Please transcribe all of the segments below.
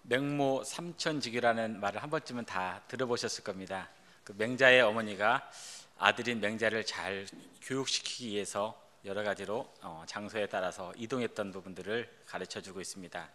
맹모 삼천직이라는 말을 한 번쯤은 다 들어보셨을 겁니다. 그 맹자의 어머니가 아들인 맹자를 잘 교육시키기 위해서 여러 가지로 장소에 따라서 이동했던 부분들을 가르쳐주고 있습니다.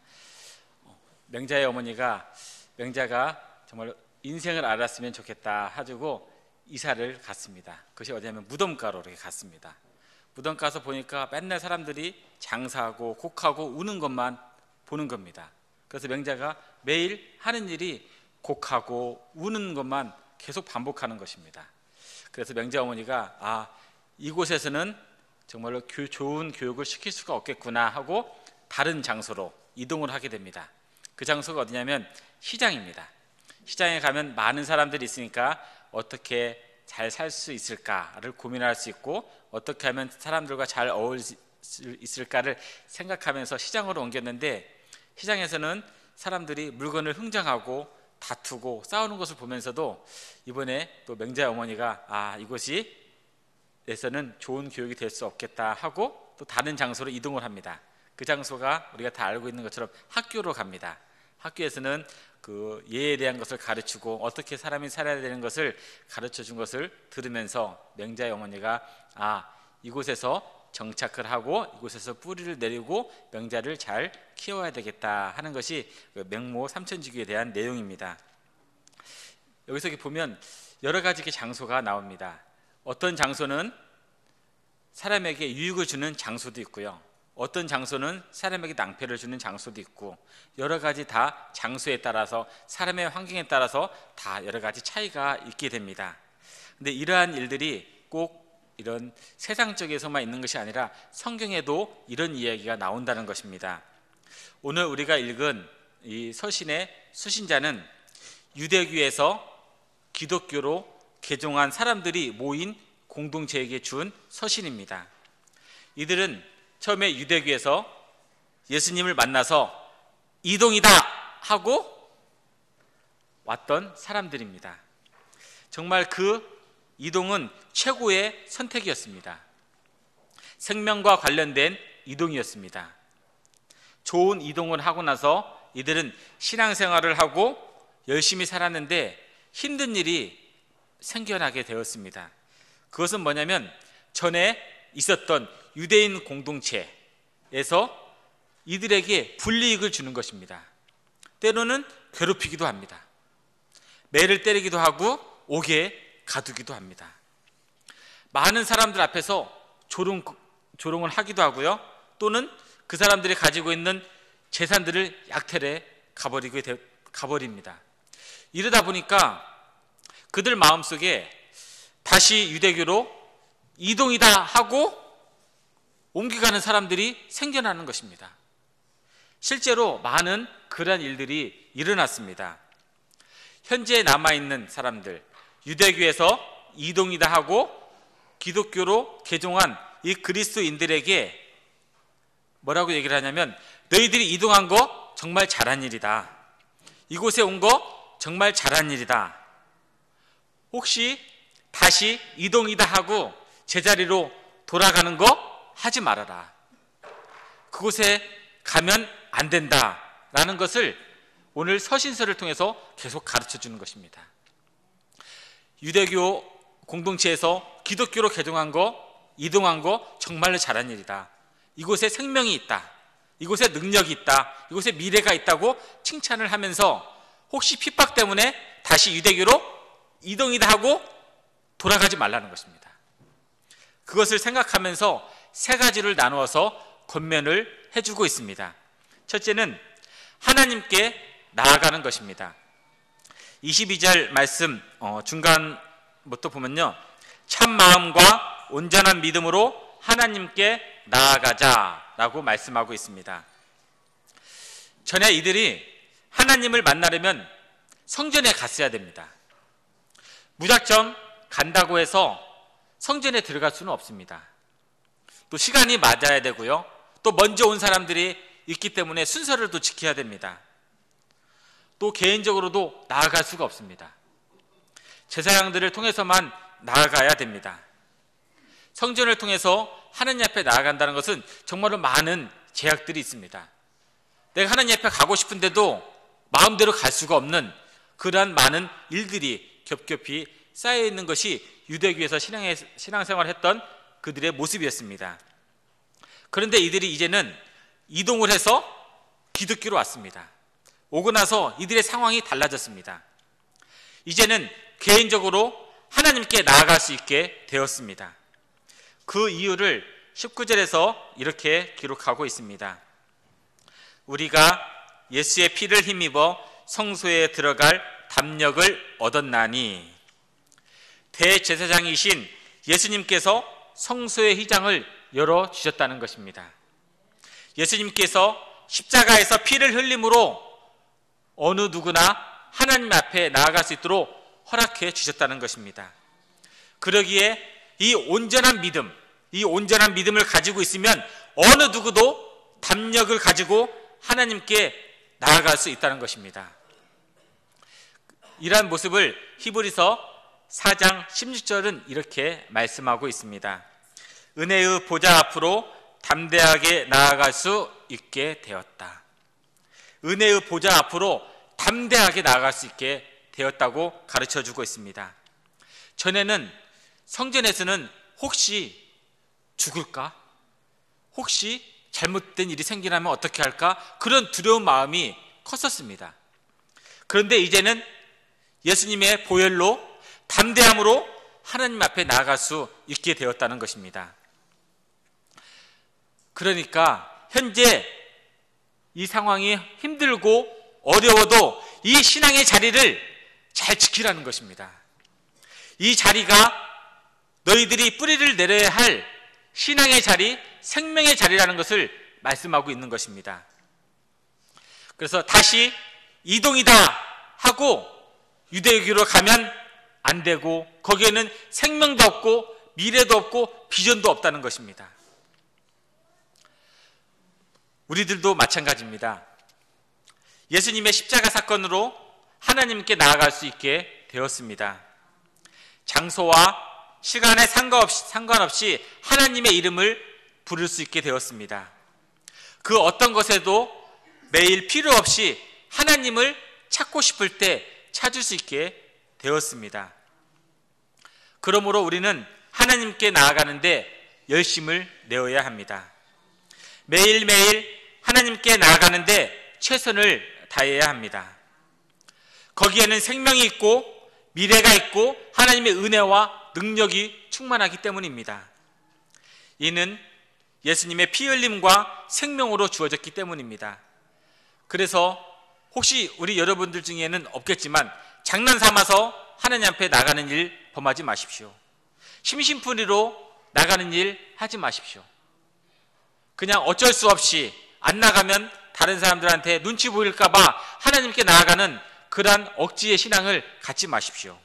맹자의 어머니가 맹자가 정말 인생을 알았으면 좋겠다 하고 이사를 갔습니다. 그것이 어디냐면 무덤가로 이렇게 갔습니다. 무덤가 가서 보니까 맨날 사람들이 장사하고 곡하고 우는 것만 보는 겁니다. 그래서 맹자가 매일 하는 일이 곡하고 우는 것만 계속 반복하는 것입니다. 그래서 맹자 어머니가 이곳에서는 정말로 좋은 교육을 시킬 수가 없겠구나 하고 다른 장소로 이동을 하게 됩니다. 그 장소가 어디냐면 시장입니다. 시장에 가면 많은 사람들이 있으니까 어떻게 잘 살 수 있을까를 고민할 수 있고 어떻게 하면 사람들과 잘 어울릴 수 있을까를 생각하면서 시장으로 옮겼는데, 시장에서는 사람들이 물건을 흥정하고 다투고 싸우는 것을 보면서도 이번에 또 맹자의 어머니가 이곳에서는 좋은 교육이 될 수 없겠다 하고 또 다른 장소로 이동을 합니다. 그 장소가 우리가 다 알고 있는 것처럼 학교로 갑니다. 학교에서는 그 예에 대한 것을 가르치고 어떻게 사람이 살아야 되는 것을 가르쳐 준 것을 들으면서 맹자의 어머니가 이곳에서 정착을 하고 이곳에서 뿌리를 내리고 명자를 잘 키워야 되겠다 하는 것이 맹모 삼천지교에 대한 내용입니다. 여기서 보면 여러 가지 장소가 나옵니다. 어떤 장소는 사람에게 유익을 주는 장소도 있고요, 어떤 장소는 사람에게 낭패를 주는 장소도 있고, 여러 가지 다 장소에 따라서 사람의 환경에 따라서 다 여러 가지 차이가 있게 됩니다. 근데 이러한 일들이 꼭 이런 세상 쪽에서만 있는 것이 아니라 성경에도 이런 이야기가 나온다는 것입니다. 오늘 우리가 읽은 이 서신의 수신자는 유대교에서 기독교로 개종한 사람들이 모인 공동체에게 준 서신입니다. 이들은 처음에 유대교에서 예수님을 만나서 이동이다 하고 왔던 사람들입니다. 정말 그 이동은 최고의 선택이었습니다. 생명과 관련된 이동이었습니다. 좋은 이동을 하고 나서 이들은 신앙생활을 하고 열심히 살았는데 힘든 일이 생겨나게 되었습니다. 그것은 뭐냐면 전에 있었던 유대인 공동체에서 이들에게 불이익을 주는 것입니다. 때로는 괴롭히기도 합니다. 매를 때리기도 하고 옥에 가두기도 합니다. 많은 사람들 앞에서 조롱을 하기도 하고요, 또는 그 사람들이 가지고 있는 재산들을 약탈해 가버립니다. 이러다 보니까 그들 마음속에 다시 유대교로 이동이다 하고 옮겨가는 사람들이 생겨나는 것입니다. 실제로 많은 그러한 일들이 일어났습니다. 현재 남아있는 사람들, 유대교에서 이동이다 하고 기독교로 개종한 이 그리스도인들에게 뭐라고 얘기를 하냐면, 너희들이 이동한 거 정말 잘한 일이다. 이곳에 온 거 정말 잘한 일이다. 혹시 다시 이동이다 하고 제자리로 돌아가는 거 하지 말아라. 그곳에 가면 안 된다라는 것을 오늘 서신서를 통해서 계속 가르쳐 주는 것입니다. 유대교 공동체에서 기독교로 개종한 거, 이동한 거 정말로 잘한 일이다. 이곳에 생명이 있다. 이곳에 능력이 있다. 이곳에 미래가 있다고 칭찬을 하면서 혹시 핍박 때문에 다시 유대교로 이동이다 하고 돌아가지 말라는 것입니다. 그것을 생각하면서 세 가지를 나누어서 권면을 해주고 있습니다. 첫째는 하나님께 나아가는 것입니다. 22절 말씀 중간부터 보면요, 참 마음과 온전한 믿음으로 하나님께 나아가자라고 말씀하고 있습니다. 전에 이들이 하나님을 만나려면 성전에 갔어야 됩니다. 무작정 간다고 해서 성전에 들어갈 수는 없습니다. 또 시간이 맞아야 되고요, 또 먼저 온 사람들이 있기 때문에 순서를 또 지켜야 됩니다. 또 개인적으로도 나아갈 수가 없습니다. 제사장들을 통해서만 나아가야 됩니다. 성전을 통해서 하나님 앞에 나아간다는 것은 정말로 많은 제약들이 있습니다. 내가 하나님 앞에 가고 싶은데도 마음대로 갈 수가 없는 그러한 많은 일들이 겹겹이 쌓여 있는 것이 유대교에서 신앙생활을 했던 그들의 모습이었습니다. 그런데 이들이 이제는 이동을 해서 기독교로 왔습니다. 오고 나서 이들의 상황이 달라졌습니다. 이제는 개인적으로 하나님께 나아갈 수 있게 되었습니다. 그 이유를 19절에서 이렇게 기록하고 있습니다. 우리가 예수의 피를 힘입어 성소에 들어갈 담력을 얻었나니, 대제사장이신 예수님께서 성소의 휘장을 열어주셨다는 것입니다. 예수님께서 십자가에서 피를 흘림으로 어느 누구나 하나님 앞에 나아갈 수 있도록 허락해 주셨다는 것입니다. 그러기에 이 온전한 믿음을 가지고 있으면 어느 누구도 담력을 가지고 하나님께 나아갈 수 있다는 것입니다. 이러한 모습을 히브리서 4장 16절은 이렇게 말씀하고 있습니다. 은혜의 보좌 앞으로 담대하게 나아갈 수 있게 되었다. 은혜의 보좌 앞으로 담대하게 나아갈 수 있게 되었다고 가르쳐주고 있습니다. 전에는 성전에서는 혹시 죽을까? 혹시 잘못된 일이 생기라면 어떻게 할까? 그런 두려운 마음이 컸었습니다. 그런데 이제는 예수님의 보혈로 담대함으로 하나님 앞에 나아갈 수 있게 되었다는 것입니다. 그러니까 현재 이 상황이 힘들고 어려워도 이 신앙의 자리를 잘 지키라는 것입니다. 이 자리가 너희들이 뿌리를 내려야 할 신앙의 자리, 생명의 자리라는 것을 말씀하고 있는 것입니다. 그래서 다시 이동이다 하고 유대교로 가면 안 되고, 거기에는 생명도 없고 미래도 없고 비전도 없다는 것입니다. 우리들도 마찬가지입니다. 예수님의 십자가 사건으로 하나님께 나아갈 수 있게 되었습니다. 장소와 시간에 상관없이 하나님의 이름을 부를 수 있게 되었습니다. 그 어떤 것에도 매일 필요 없이 하나님을 찾고 싶을 때 찾을 수 있게 되었습니다. 그러므로 우리는 하나님께 나아가는데 열심을 내어야 합니다. 매일매일 하나님께 나아가는데 최선을 다해야 합니다. 거기에는 생명이 있고 미래가 있고 하나님의 은혜와 능력이 충만하기 때문입니다. 이는 예수님의 피 흘림과 생명으로 주어졌기 때문입니다. 그래서 혹시 우리 여러분들 중에는 없겠지만 장난 삼아서 하나님 앞에 나가는 일 범하지 마십시오. 심심풀이로 나가는 일 하지 마십시오. 그냥 어쩔 수 없이 안 나가면 다른 사람들한테 눈치 보일까 봐 하나님께 나아가는 그러한 억지의 신앙을 갖지 마십시오.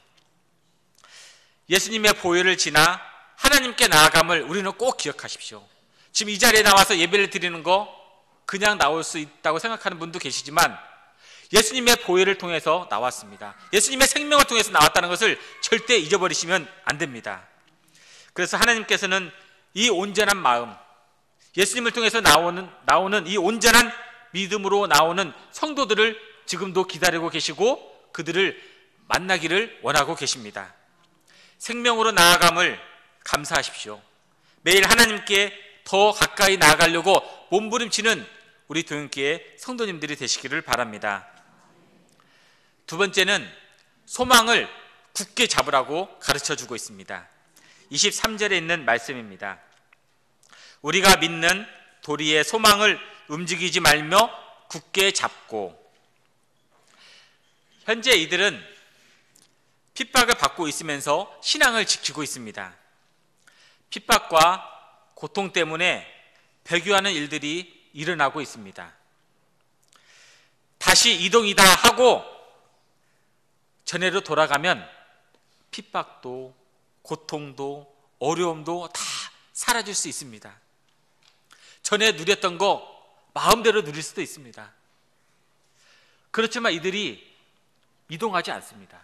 예수님의 보혈을 지나 하나님께 나아감을 우리는 꼭 기억하십시오. 지금 이 자리에 나와서 예배를 드리는 거 그냥 나올 수 있다고 생각하는 분도 계시지만 예수님의 보혈을 통해서 나왔습니다. 예수님의 생명을 통해서 나왔다는 것을 절대 잊어버리시면 안 됩니다. 그래서 하나님께서는 이 온전한 마음, 예수님을 통해서 나오는 이 온전한 믿음으로 나오는 성도들을 지금도 기다리고 계시고 그들을 만나기를 원하고 계십니다. 생명으로 나아감을 감사하십시오. 매일 하나님께 더 가까이 나아가려고 몸부림치는 우리 동행교회 성도님들이 되시기를 바랍니다. 두 번째는 소망을 굳게 잡으라고 가르쳐주고 있습니다. 23절에 있는 말씀입니다. 우리가 믿는 도리의 소망을 움직이지 말며 굳게 잡고. 현재 이들은 핍박을 받고 있으면서 신앙을 지키고 있습니다. 핍박과 고통 때문에 배교하는 일들이 일어나고 있습니다. 다시 이동이다 하고 전에로 돌아가면 핍박도 고통도 어려움도 다 사라질 수 있습니다. 전에 누렸던 거 마음대로 누릴 수도 있습니다. 그렇지만 이들이 이동하지 않습니다.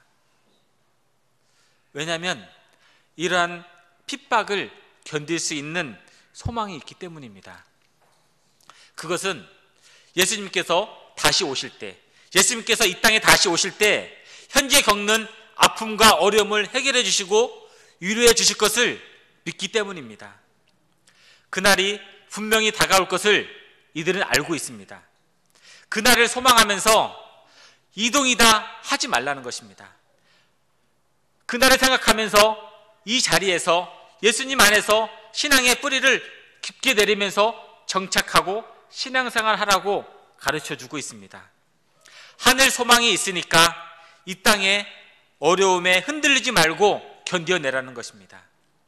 왜냐하면 이러한 핍박을 견딜 수 있는 소망이 있기 때문입니다. 그것은 예수님께서 다시 오실 때, 예수님께서 이 땅에 다시 오실 때 현재 겪는 아픔과 어려움을 해결해 주시고 위로해 주실 것을 믿기 때문입니다. 그날이 분명히 다가올 것을 이들은 알고 있습니다. 그날을 소망하면서 이동이다 하지 말라는 것입니다. 그날을 생각하면서 이 자리에서 예수님 안에서 신앙의 뿌리를 깊게 내리면서 정착하고 신앙생활 하라고 가르쳐주고 있습니다. 하늘 소망이 있으니까 이 땅의 어려움에 흔들리지 말고 견뎌내라는 것입니다.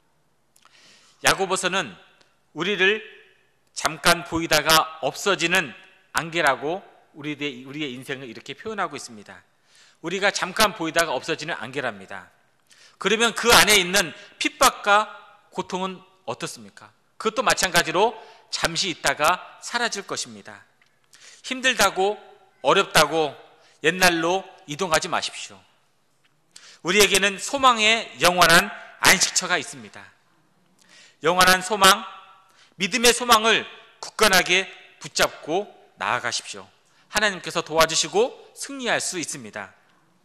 야고보서는 우리를 잠깐 보이다가 없어지는 안개라고 우리의 인생을 이렇게 표현하고 있습니다. 우리가 잠깐 보이다가 없어지는 안개랍니다. 그러면 그 안에 있는 핍박과 고통은 어떻습니까? 그것도 마찬가지로 잠시 있다가 사라질 것입니다. 힘들다고 어렵다고 옛날로 이동하지 마십시오. 우리에게는 소망의 영원한 안식처가 있습니다. 영원한 소망, 믿음의 소망을 굳건하게 붙잡고 나아가십시오. 하나님께서 도와주시고 승리할 수 있습니다.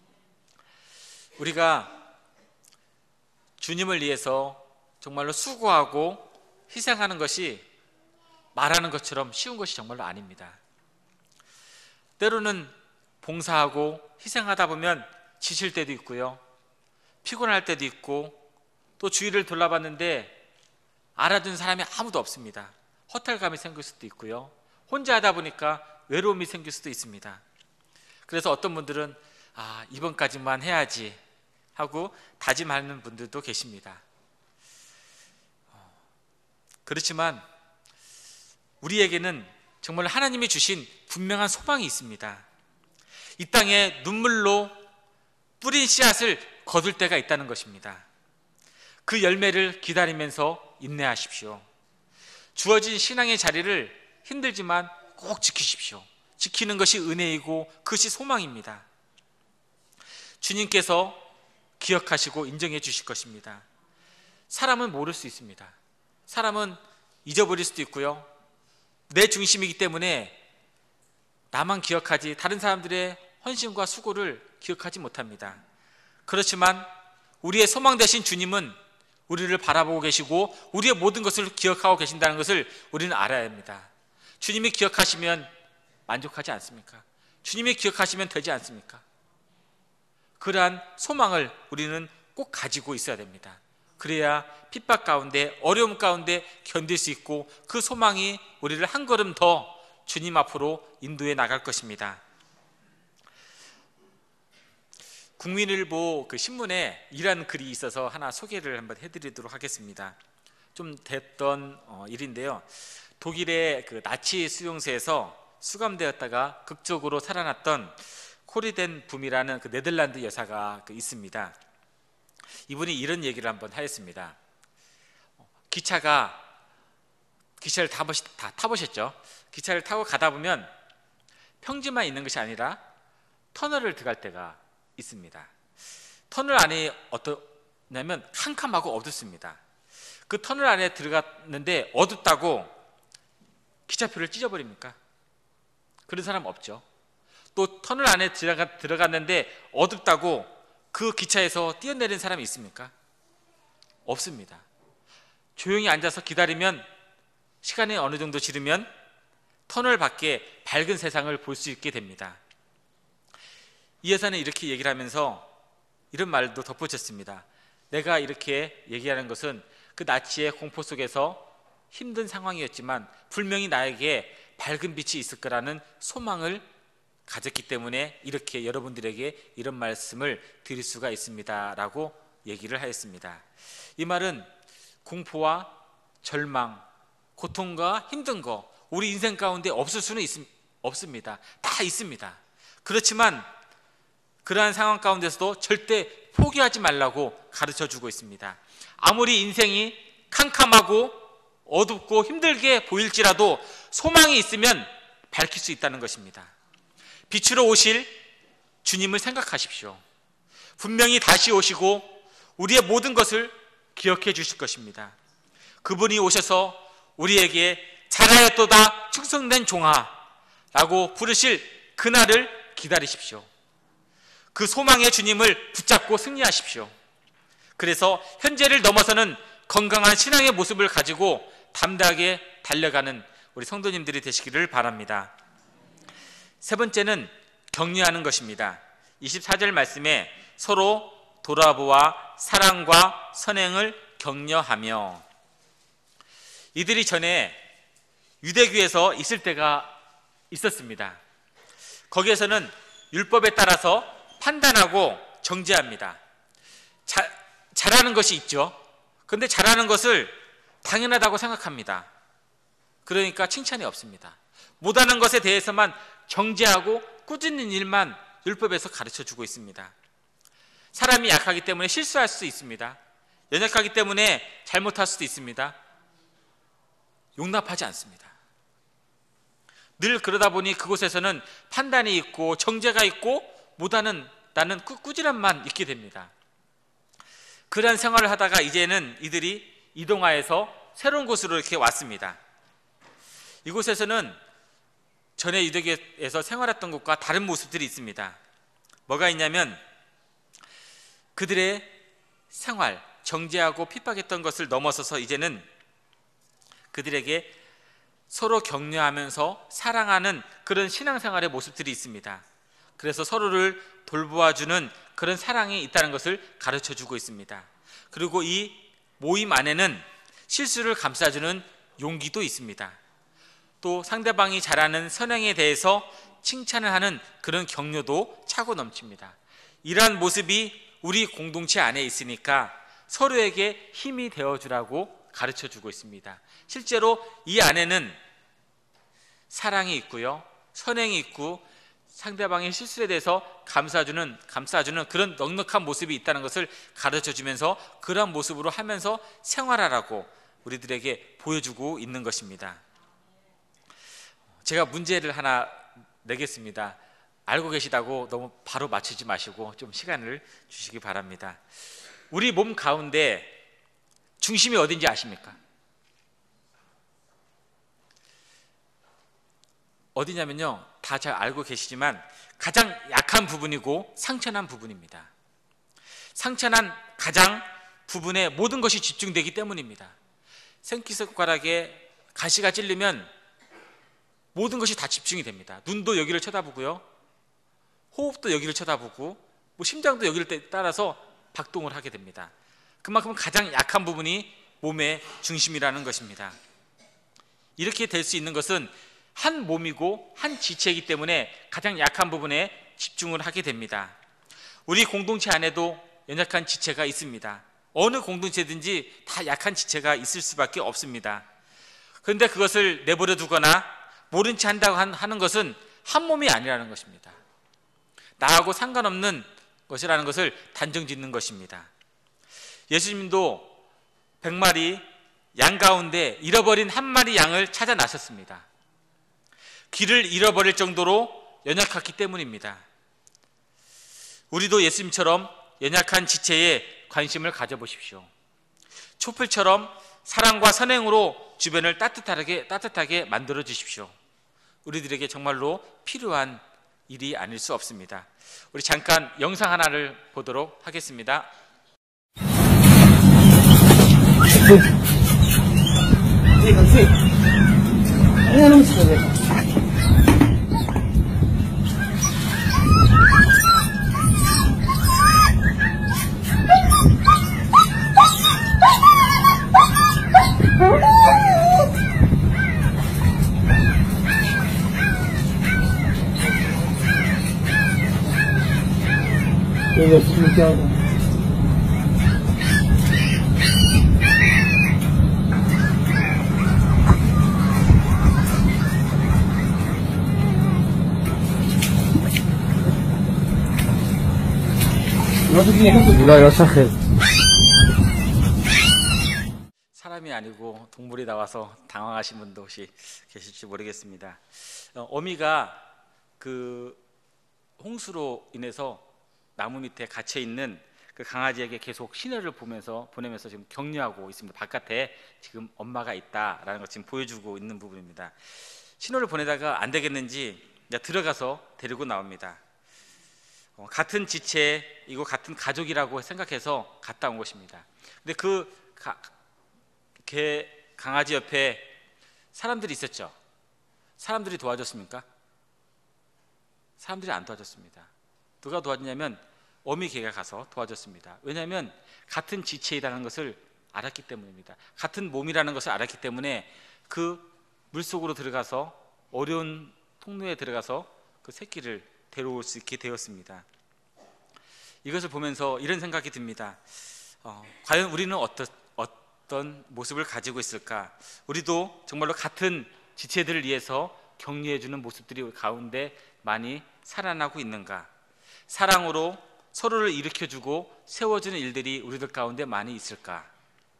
우리가 주님을 위해서 정말로 수고하고 희생하는 것이 말하는 것처럼 쉬운 것이 정말로 아닙니다. 때로는 봉사하고 희생하다 보면 지칠 때도 있고요, 피곤할 때도 있고, 또 주위를 돌아봤는데 알아듣는 사람이 아무도 없습니다. 허탈감이 생길 수도 있고요, 혼자 하다 보니까 외로움이 생길 수도 있습니다. 그래서 어떤 분들은 이번까지만 해야지 하고 다짐하는 분들도 계십니다. 그렇지만 우리에게는 정말 하나님이 주신 분명한 소망이 있습니다. 이 땅에 눈물로 뿌린 씨앗을 거둘 때가 있다는 것입니다. 그 열매를 기다리면서 인내하십시오. 주어진 신앙의 자리를 힘들지만 꼭 지키십시오. 지키는 것이 은혜이고 그것이 소망입니다. 주님께서 기억하시고 인정해 주실 것입니다. 사람은 모를 수 있습니다. 사람은 잊어버릴 수도 있고요, 내 중심이기 때문에 나만 기억하지 다른 사람들의 헌신과 수고를 기억하지 못합니다. 그렇지만 우리의 소망 되신 주님은 우리를 바라보고 계시고 우리의 모든 것을 기억하고 계신다는 것을 우리는 알아야 합니다. 주님이 기억하시면 만족하지 않습니까? 주님이 기억하시면 되지 않습니까? 그러한 소망을 우리는 꼭 가지고 있어야 됩니다. 그래야 핍박 가운데 어려움 가운데 견딜 수 있고 그 소망이 우리를 한 걸음 더 주님 앞으로 인도해 나갈 것입니다. 국민일보 그 신문에 이런 글이 있어서 하나 소개를 한번 해드리도록 하겠습니다. 좀 됐던 일인데요, 독일의 그 나치 수용소에서 수감되었다가 극적으로 살아났던 코리덴 붐이라는 그 네덜란드 여사가 있습니다. 이분이 이런 얘기를 한번 하였습니다. 기차를 다 타보셨죠? 기차를 타고 가다 보면 평지만 있는 것이 아니라 터널을 들어갈 때가 있습니다. 터널 안에 어떠냐면 캄캄하고 어둡습니다. 그 터널 안에 들어갔는데 어둡다고 기차표를 찢어버립니까? 그런 사람 없죠. 또 터널 안에 들어갔는데 어둡다고 그 기차에서 뛰어내린 사람이 있습니까? 없습니다. 조용히 앉아서 기다리면 시간이 어느 정도 지르면 터널 밖에 밝은 세상을 볼 수 있게 됩니다. 이 여사는 이렇게 얘기를 하면서 이런 말도 덧붙였습니다. 내가 이렇게 얘기하는 것은 그 나치의 공포 속에서 힘든 상황이었지만 분명히 나에게 밝은 빛이 있을 거라는 소망을 가졌기 때문에 이렇게 여러분들에게 이런 말씀을 드릴 수가 있습니다 라고 얘기를 하였습니다. 이 말은 공포와 절망, 고통과 힘든 거 우리 인생 가운데 없을 수는 없습니다. 다 있습니다. 그렇지만 그러한 상황 가운데서도 절대 포기하지 말라고 가르쳐주고 있습니다. 아무리 인생이 캄캄하고 어둡고 힘들게 보일지라도 소망이 있으면 밝힐 수 있다는 것입니다. 빛으로 오실 주님을 생각하십시오. 분명히 다시 오시고 우리의 모든 것을 기억해 주실 것입니다. 그분이 오셔서 우리에게 잘하였도다 충성된 종아 라고 부르실 그날을 기다리십시오. 그 소망의 주님을 붙잡고 승리하십시오. 그래서 현재를 넘어서는 건강한 신앙의 모습을 가지고 담대하게 달려가는 우리 성도님들이 되시기를 바랍니다. 세 번째는 격려하는 것입니다. 24절 말씀에 서로 돌아보아 사랑과 선행을 격려하며, 이들이 전에 유대교에서 있을 때가 있었습니다. 거기에서는 율법에 따라서 판단하고 정죄합니다. 잘하는 것이 있죠. 그런데 잘하는 것을 당연하다고 생각합니다. 그러니까 칭찬이 없습니다. 못하는 것에 대해서만 정죄하고 꾸짖는 일만 율법에서 가르쳐주고 있습니다. 사람이 약하기 때문에 실수할 수 있습니다. 연약하기 때문에 잘못할 수도 있습니다. 용납하지 않습니다. 늘 그러다 보니 그곳에서는 판단이 있고 정죄가 있고 못하는 나는 꾸지람만 있게 됩니다. 그러한 생활을 하다가 이제는 이들이 이동하여서 새로운 곳으로 이렇게 왔습니다. 이곳에서는 전에 유대교에서 생활했던 것과 다른 모습들이 있습니다. 뭐가 있냐면 그들의 생활, 정죄하고 핍박했던 것을 넘어서서 이제는 그들에게 서로 격려하면서 사랑하는 그런 신앙생활의 모습들이 있습니다. 그래서 서로를 돌보아주는 그런 사랑이 있다는 것을 가르쳐주고 있습니다. 그리고 이 모임 안에는 실수를 감싸주는 용기도 있습니다. 또 상대방이 잘하는 선행에 대해서 칭찬을 하는 그런 격려도 차고 넘칩니다. 이러한 모습이 우리 공동체 안에 있으니까 서로에게 힘이 되어주라고 가르쳐주고 있습니다. 실제로 이 안에는 사랑이 있고요, 선행이 있고 상대방의 실수에 대해서 감싸주는 그런 넉넉한 모습이 있다는 것을 가르쳐주면서 그러한 모습으로 하면서 생활하라고 우리들에게 보여주고 있는 것입니다. 제가 문제를 하나 내겠습니다. 알고 계시다고 너무 바로 맞추지 마시고 좀 시간을 주시기 바랍니다. 우리 몸 가운데 중심이 어딘지 아십니까? 어디냐면요, 다 잘 알고 계시지만 가장 약한 부분이고 상처난 부분입니다. 상처난 가장 부분에 모든 것이 집중되기 때문입니다. 생기손가락에 가시가 찔리면 모든 것이 다 집중이 됩니다. 눈도 여기를 쳐다보고요, 호흡도 여기를 쳐다보고 심장도 여기를 따라서 박동을 하게 됩니다. 그만큼 가장 약한 부분이 몸의 중심이라는 것입니다. 이렇게 될 수 있는 것은 한 몸이고 한 지체이기 때문에 가장 약한 부분에 집중을 하게 됩니다. 우리 공동체 안에도 연약한 지체가 있습니다. 어느 공동체든지 다 약한 지체가 있을 수밖에 없습니다. 그런데 그것을 내버려 두거나 모른 채 한다고 하는 것은 한 몸이 아니라는 것입니다. 나하고 상관없는 것이라는 것을 단정짓는 것입니다. 예수님도 100마리 양 가운데 잃어버린 한 마리 양을 찾아 나섰습니다. 길을 잃어버릴 정도로 연약했기 때문입니다. 우리도 예수님처럼 연약한 지체에 관심을 가져보십시오. 촛불처럼 사랑과 선행으로 주변을 따뜻하게 만들어 주십시오. 우리들에게 정말로 필요한 일이 아닐 수 없습니다. 우리 잠깐 영상 하나를 보도록 하겠습니다. 이거 신기하다. 사람이 아니고 동물이 나와서 당황하신 분도 혹시 계실지 모르겠습니다. 어미가 그 홍수로 인해서 나무 밑에 갇혀 있는 그 강아지에게 계속 시내를 보내면서 지금 격려하고 있습니다. 바깥에 지금 엄마가 있다라는 걸 지금 보여주고 있는 부분입니다. 신호를 보내다가 안 되겠는지 들어가서 데리고 나옵니다. 같은 지체이고 같은 가족이라고 생각해서 갔다 온 것입니다. 근데 그 강아지 옆에 사람들이 있었죠. 사람들이 도와줬습니까? 사람들이 안 도와줬습니다. 누가 도와줬냐면 어미 개가 가서 도와줬습니다. 왜냐하면 같은 지체이라는 것을 알았기 때문입니다. 같은 몸이라는 것을 알았기 때문에 그 물속으로 들어가서 어려운 통로에 들어가서 그 새끼를 데려올 수 있게 되었습니다. 이것을 보면서 이런 생각이 듭니다. 과연 우리는 어떤 모습을 가지고 있을까? 우리도 정말로 같은 지체들을 위해서 격려해주는 모습들이 우리 가운데 많이 살아나고 있는가? 사랑으로 서로를 일으켜주고 세워주는 일들이 우리들 가운데 많이 있을까?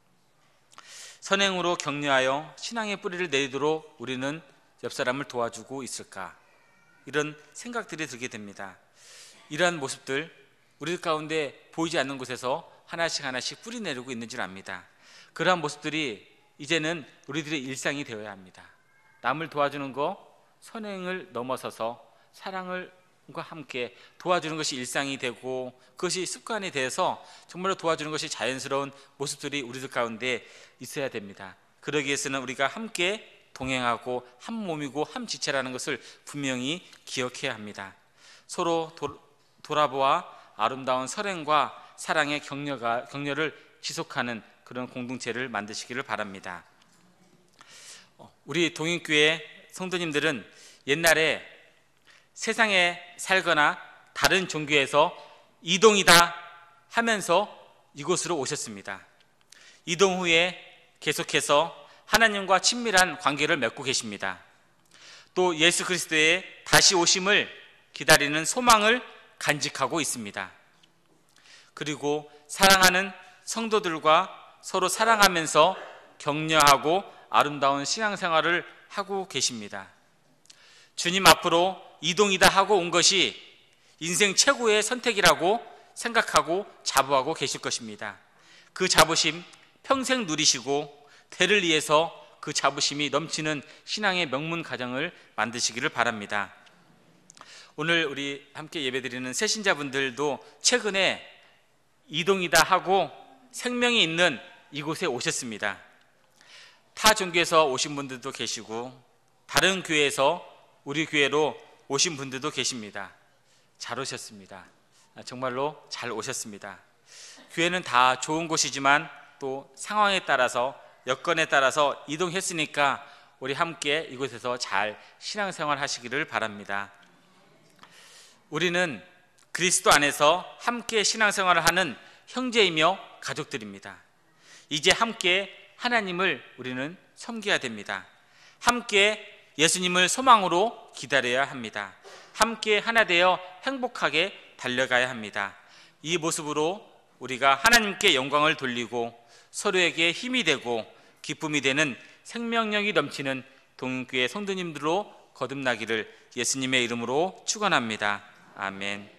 선행으로 격려하여 신앙의 뿌리를 내리도록 우리는 옆 사람을 도와주고 있을까? 이런 생각들이 들게 됩니다. 이러한 모습들 우리들 가운데 보이지 않는 곳에서 하나씩 뿌리 내리고 있는 줄 압니다. 그러한 모습들이 이제는 우리들의 일상이 되어야 합니다. 남을 도와주는 거, 선행을 넘어서서 사랑과 함께 도와주는 것이 일상이 되고 그것이 습관이 되어서 정말로 도와주는 것이 자연스러운 모습들이 우리들 가운데 있어야 됩니다. 그러기 위해서는 우리가 함께 동행하고 한 몸이고 한 지체라는 것을 분명히 기억해야 합니다. 서로 돌아보아 아름다운 선행과 사랑의 격려를 지속하는 그런 공동체를 만드시기를 바랍니다. 우리 동인교회 성도님들은 옛날에 세상에 살거나 다른 종교에서 이동이다 하면서 이곳으로 오셨습니다. 이동 후에 계속해서 하나님과 친밀한 관계를 맺고 계십니다. 또 예수 그리스도의 다시 오심을 기다리는 소망을 간직하고 있습니다. 그리고 사랑하는 성도들과 서로 사랑하면서 격려하고 아름다운 신앙생활을 하고 계십니다. 주님 앞으로 이동이다 하고 온 것이 인생 최고의 선택이라고 생각하고 자부하고 계실 것입니다. 그 자부심 평생 누리시고 대를 위해서 그 자부심이 넘치는 신앙의 명문 가정을 만드시기를 바랍니다. 오늘 우리 함께 예배드리는 새신자분들도 최근에 이동이다 하고 생명이 있는 이곳에 오셨습니다. 타 종교에서 오신 분들도 계시고 다른 교회에서 우리 교회로 오신 분들도 계십니다. 잘 오셨습니다. 정말로 잘 오셨습니다. 교회는 다 좋은 곳이지만 또 상황에 따라서 여건에 따라서 이동했으니까 우리 함께 이곳에서 잘 신앙생활 하시기를 바랍니다. 우리는 그리스도 안에서 함께 신앙생활을 하는 형제이며 가족들입니다. 이제 함께 하나님을 우리는 섬겨야 됩니다. 함께 예수님을 소망으로 기다려야 합니다. 함께 하나 되어 행복하게 달려가야 합니다. 이 모습으로 우리가 하나님께 영광을 돌리고 서로에게 힘이 되고 기쁨이 되는 생명력이 넘치는 동인교회 성도님들로 거듭나기를 예수님의 이름으로 축원합니다. 아멘.